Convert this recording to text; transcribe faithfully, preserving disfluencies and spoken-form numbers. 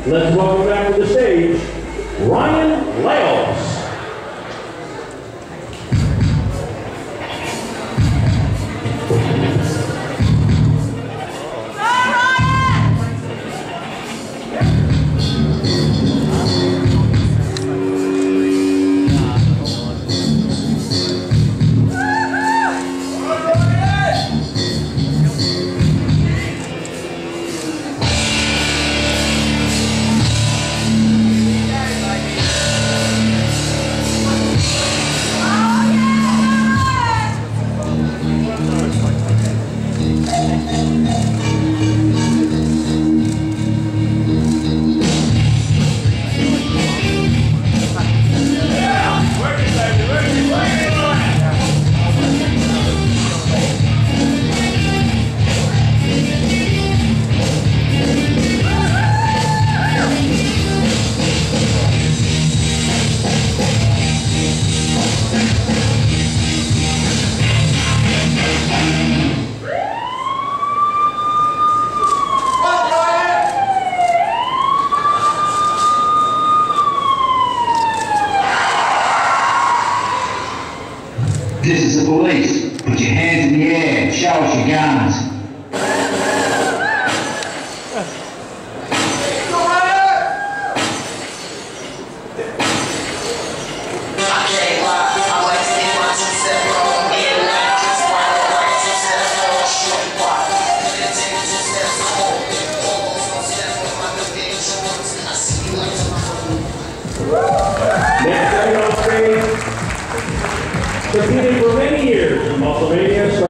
Let's welcome back to the stage, Ryan Laos. This is the police. Put your hands in the air. Show us your guns. Next, on stage, competing for many years in Musclemania.